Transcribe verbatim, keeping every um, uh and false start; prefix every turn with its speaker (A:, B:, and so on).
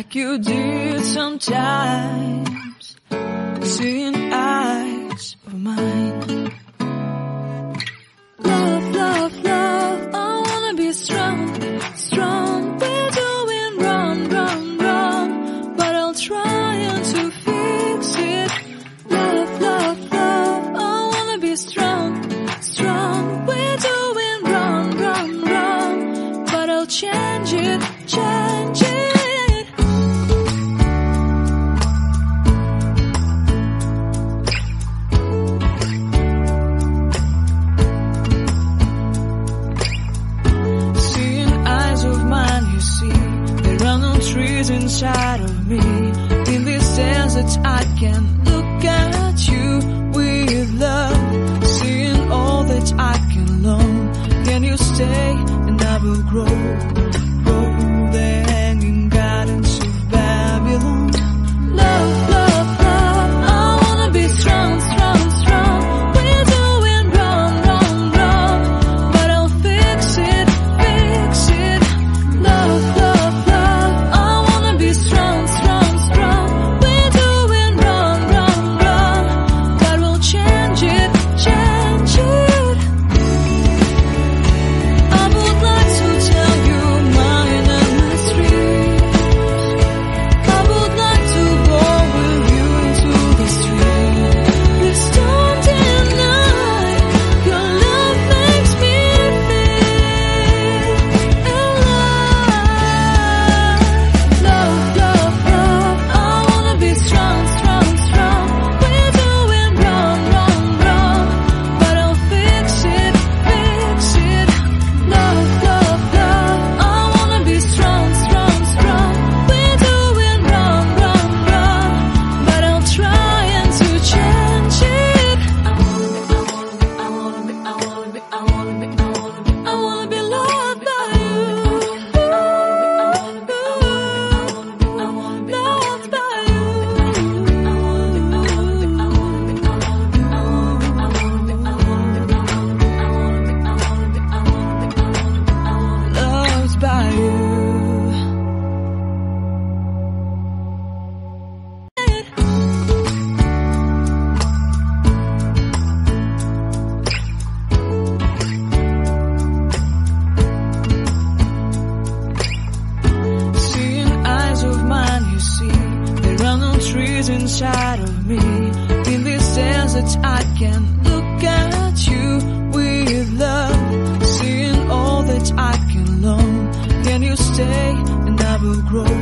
A: like you did sometimes, seeing eyes of mine. Love, love, love, I wanna be strong, strong. We're doing wrong, wrong, wrong, but I'll try to fix it. Love, love, love, I wanna be strong, strong. We're doing wrong, wrong, wrong, but I'll change it, change it. Trees inside of me, in this desert I can look at you with love, seeing all that I can learn. Can you stay and I will grow, grow the hanging gardens of Babylon. Love, love, love, I wanna be strong, strong, strong. We're doing wrong, wrong, wrong, but I'll fix it, fix it. Love, love, strong, strong, strong. We're doing wrong, wrong, wrong, but we'll change it, change it. I would like to tell you mine and my street. I would like to go with you into the street. Please don't deny your love makes me feel alive. Love, love, love, I wanna be strong, strong, strong. We're doing wrong, wrong, wrong, but I'll fix it, fix it. Love, love, love, I wanna be strong, strong, strong. We're doing wrong, wrong, wrong, but I'll try and to change it. I wanna be, I wanna be, I wanna be, I wanna be, I wanna be, I wanna be loved by you. Loved by you. Loved by you. Seeing eyes of mine, you see, there are no trees inside of me. In this desert I can look at you with love, seeing all that I can learn. Can you stay and I will grow,